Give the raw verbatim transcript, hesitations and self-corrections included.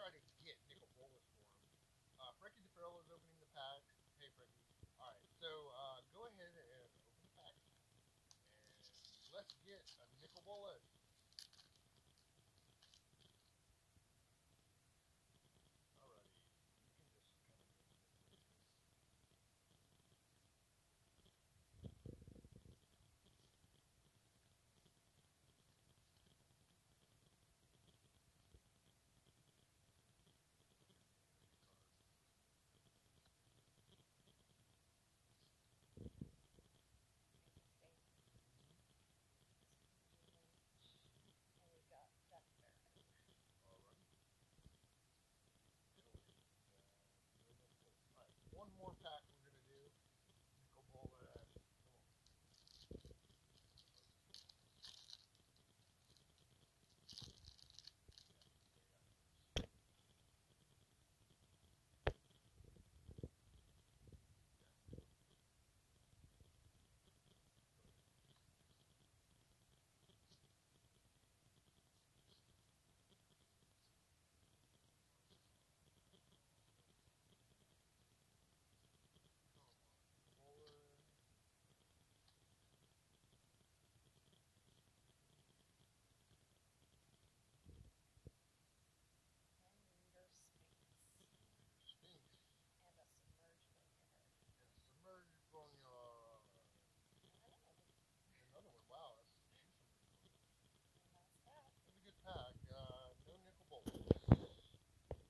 try to get Nicol Bolas for him. Uh, Frankie DeFarrell is opening the pack. Hey, Frankie. All right, so uh, go ahead and open the pack, and let's get a Nicol Bolas.